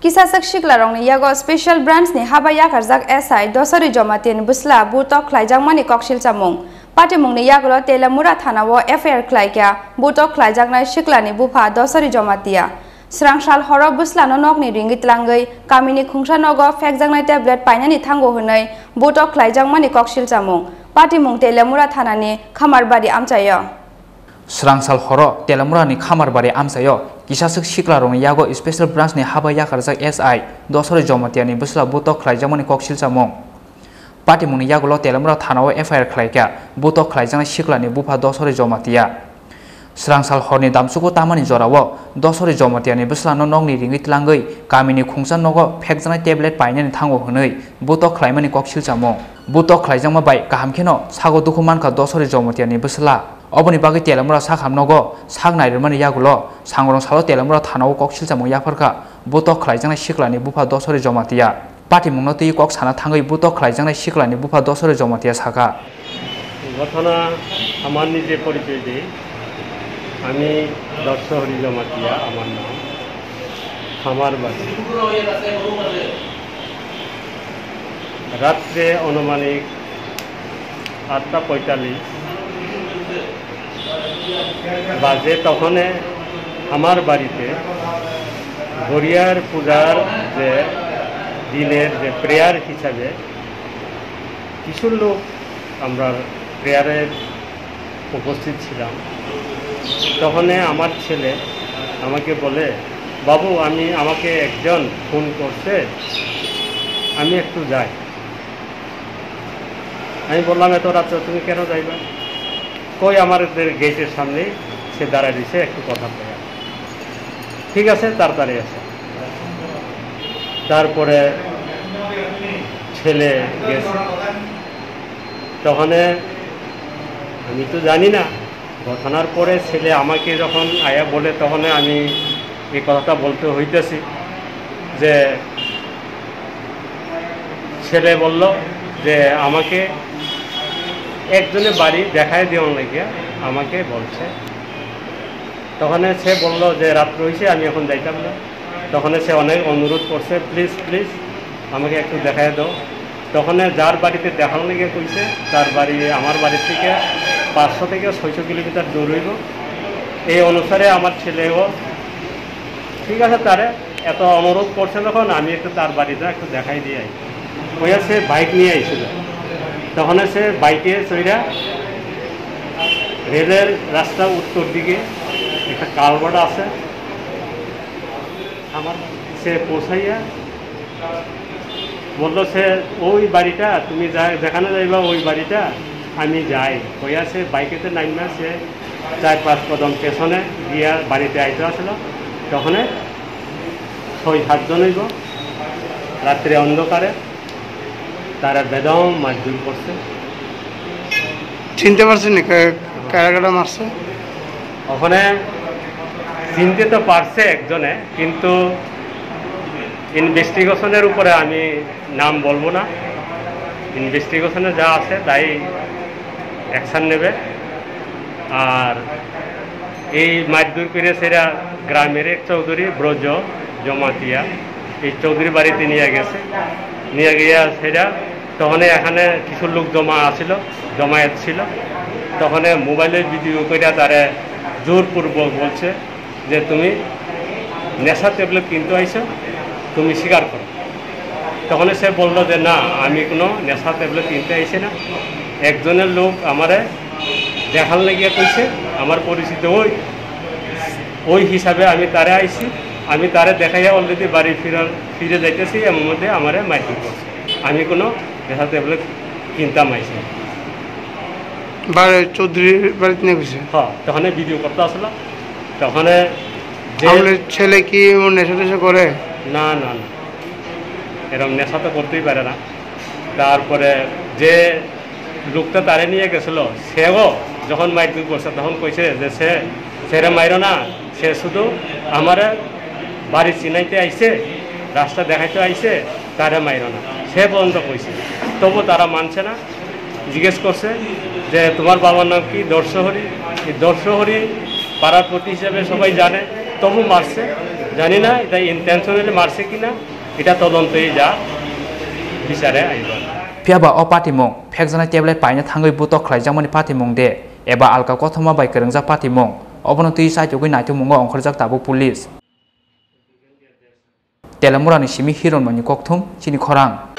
Kisasak Shiklarong ni Yago Special Branch ni Habaya Karzak SI Dosari Jomatin Busla Butok Klaijang Mani Kokshil Chamung Patimung ni Yago Telamura Thanawo FR Klaikya Butok Klaijang Nai Shikla ni Bupa Dosari Jomatia Srangshal Horo Busla no Nok ni Ringit Langai Kamini Khungsha Nogo Fekjang Nai Tablet Painani Thango Hunai Butok Klaijang Mani Kokshil Chamung Patimung Telamura Thanani Khamarbadi Amchayo Srangshal Horo Telamura ni Khamarbadi Amchayo Kisasak Shiklarong Yago Special Branch ni Habaya Karzak SI Dosari Jomatia ni Busla Butok Klaijang Mani Kokshil Chamung Patimung ni Yago Telamura Thanawo FR Klaikya Butok Klaijang Shikla ni Bupa Dosari Jomatia Srangshal Horni Damsuko Tamani Jorawo Dosari Jomatia ni Busla no Nok ni Ringit Langai Kamini Khungsha Nogo Fekjang Tablet Painani Thango Hunai Butok Klaimani Kokshil Chamung Butok Klaijang Ma Bai Kahamkheno Sago Dukumanka Dosari Jomatia ni Busla Oboni bagi Telamura Sakham Nogo Sak Nairmani Yagulo Sangrong Salo Telamura Thanawo Kokshil Chamung Yafarka Butok Klaijang Shikla ni Bupa Dosari Jomatia Patimung no Tui Kok Sana Thangai Butok Klaijang Shikla ni Bupa Dosari Jomatia Saka ঘটনা আমার নিজে পরিচয় দিই আমি দর্শহরি জমাতিয়া আমার নাম খামার বাড়ি রাত্রে অনুমানিক 8:45 বাজে তখন আমার বাড়িতে গড়িয়ার পূজার যে দিনের যে প্রেয়ার হিসাবে কিছু লোক আমরা প্রেয়ারের উপস্থিত ছিলাম তখন আমার ছেলে আমাকে বলে বাবু আমাকে একজন ফোন করছে আমি একটু যাই আমি বললাম এত রাতে তুমি কেন যাইবা কই আমাদের গেটের সামনে সে দাঁড়ায় দিছে একটু কথা বলে ঠিক আছে তাড়াতাড়ি আসে তারপরে ছেলে গেছে তখন আমি তো জানি না ঘটনার পরে ছেলে আমাকে যখন আয়া বলে তখন আমি এই কথাটা বলতে হইতেছি যে ছেলে বলল যে আমাকে একজনের বাড়ি দেখায় দেওয়ার লাগিয়া আমাকে বলছে তখন সে বলল যে রাত্র হয়েছে আমি এখন যাইতাম না তখন সে অনেক অনুরোধ করছে প্লিজ প্লিজ আমাকে একটু দেখায় দাও তখন যার বাড়িতে দেখানো লেগে কইছে তার বাড়ি আমার বাড়ি থেকে 500 থেকে 600 কিলোমিটার দূর হইব এই অনুসারে আমার ছেলেও ঠিক আছে তারে এত অনুরোধ করছে যখন আমি একটু তার বাড়িটা একটু দেখাই দিয়ে আই ওইয়া সে বাইক নিয়ে আইছিল তখন সে বাইকে চইরা রেলের রাস্তা উত্তর দিকে একটা কালভার্ট আছে আমার সে পৌঁছাইয়া বললো সে ওই বাড়িটা তুমি যেখানে যাইবা ওই বাড়িটা আমি যাই হইয়া সে বাইকেতে নাইমা সে 4-5 কদম পেছনে গিয়া বাড়িতে আইতে আসলো তখন 6-7 জন হইব রাত্রে অন্ধকারে তারা বেদম মারধর করছে চিনতে পারছেন কারা কারা মারছে ওখানে চিনতে তো পারছে একজনে কিন্তু ইনভেস্টিগেশনের উপরে আমি নাম বলবো না ইনভেস্টিগেশনে যা আছে তাই অ্যাকশন নেবে আর এই মারধর করে সেরা গ্রামের এক চৌধুরী ব্রজ জমাতিয়া এই চৌধুরী বাড়িতে নিয়ে গেছে নিয়ে গিয়া সেরা তখন এখানে কিছু লোক জমায়েত ছিল তখন মোবাইলে ভিডিও করে তারা জোরপূর্বক বলছে যে তুমি নেশা ট্যাবলেট কিনতে আইছো তুমি স্বীকার করো তখন সে বলল যে না আমি কোনো নেশা ট্যাবলেট কিনতে আইছি না একজনের লোক আমারে দেখান লাগিয়ে কইছে আমার পরিচিত ওই হিসাবে আমি তারে আইছি আমি তারে দেখাইয়া অলরেডি বাড়ি ফিরে যাইতেছি এর মধ্যে আমারে মারধর করছে আমি কোনো নেশা ট্যাবলেট কিনতাম আইছি চৌধুরীর বাড়িতে নিয়ে গেছে হ্যাঁ তখন ভিডিও করতে আসলো তখন ছেলে কি নেশা টেশা করে না না না এরকম নেশা তো করতেই পারে না তারপরে যে লোকটা তারে নিয়ে গেছিল সেও যখন মারধর করছে তখন কইছে যে সেরে মাইরো না সে শুধু আমার বাড়ি চিনাইতে আইছে রাস্তা দেখাইতে আইছে তারে মাইরো না সে পর্যন্ত কইছে তবু তারা মানছে না জিজ্ঞেস করছে যে তোমার বাবার নাম কি দর্শহরি এই দর্শহরি পাড়ার প্রতি হিসেবে সবাই জানে তবু মারছে জানি না এটা ইন্টেনশনালি মারছে কিনা এটা তদন্তই যা বিচারে আইব Piaba o patimong phekjana tablet paina thangoi butok khlaijamani patimong de eba alka kothoma bai kerengja patimong obono tui sai jogoi naitumong ongkhorjak tabuk police Telamura ni simi hiron mani kokthum chini khorang